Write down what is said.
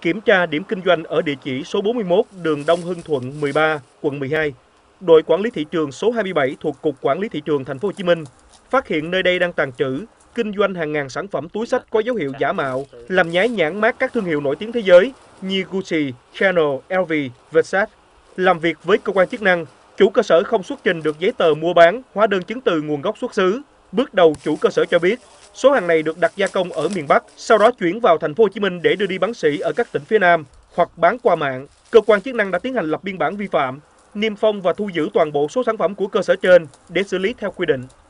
Kiểm tra điểm kinh doanh ở địa chỉ số 41 đường Đông Hưng Thuận 13, quận 12, đội quản lý thị trường số 27 thuộc Cục Quản lý Thị trường Thành phố Hồ Chí Minh phát hiện nơi đây đang tàng trữ, kinh doanh hàng ngàn sản phẩm túi xách có dấu hiệu giả mạo, làm nhái nhãn mác các thương hiệu nổi tiếng thế giới như Gucci, Chanel, LV, Versace. Làm việc với cơ quan chức năng, chủ cơ sở không xuất trình được giấy tờ mua bán, hóa đơn chứng từ nguồn gốc xuất xứ. Bước đầu chủ cơ sở cho biết, số hàng này được đặt gia công ở miền Bắc, sau đó chuyển vào Thành phố Hồ Chí Minh để đưa đi bán sỉ ở các tỉnh phía Nam hoặc bán qua mạng. Cơ quan chức năng đã tiến hành lập biên bản vi phạm, niêm phong và thu giữ toàn bộ số sản phẩm của cơ sở trên để xử lý theo quy định.